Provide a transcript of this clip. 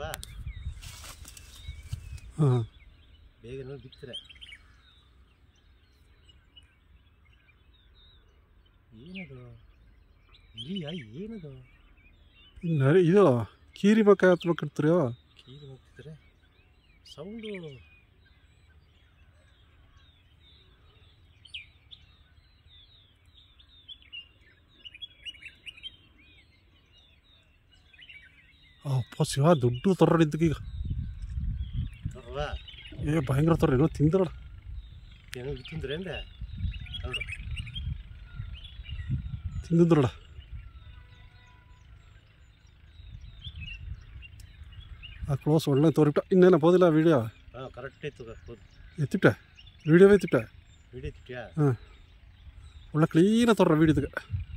ಅಲ್ವಾ ಹಾಂ ಬೇಗ ನೋಡಿ ಬಿತ್ತರೆ ಏನದು ಇಲಿಯಾ ಏನದು ಇದು ಕೀರಿ ಮಕ್ಕ ಹತ್ಬೇಕಿರ್ತೀರಿ ಕೀರಿ ಹೋಗ್ತಿದ್ರೆ ಸೌಂಡು ಅಪ್ಪ ಶಿವ ದುಡ್ಡು ತೊರ್ರಡಿದ್ದಕ್ಕೆ ಈಗ ಅಲ್ವಾ ಭಯಂಕರ ತೊರ್ರಿ ಏನೋ ತಿಂದ್ರಡ ಏನೋ ತಿಂದ್ರೆ ಅಂದೆ ನೋಡು ತಿಂದಿದ್ರಡ ಆ ಕ್ಲೋಸ್ ಒಳ್ಳೆ ತೋರಿಬಿಟ್ಟ ಇನ್ನೇನ ಹೋದಿಲ್ಲ ವೀಡಿಯೋ ಹಾಂ ಕರೆಕ್ಟ್ ಇತ್ತು ಎತ್ತಿಬಿಟ್ಟೆ ವೀಡಿಯೋವೇ ಎತ್ತಿಬಿಟ್ಟೆ ವಿಡಿಯೋ ತಿಟ್ಟಿಯಾ ಹಾಂ ಒಳ್ಳೆ ಕ್ಲೀನಾಗಿ ತೊರ್ರ ವೀಡಿಯೋದಾಗ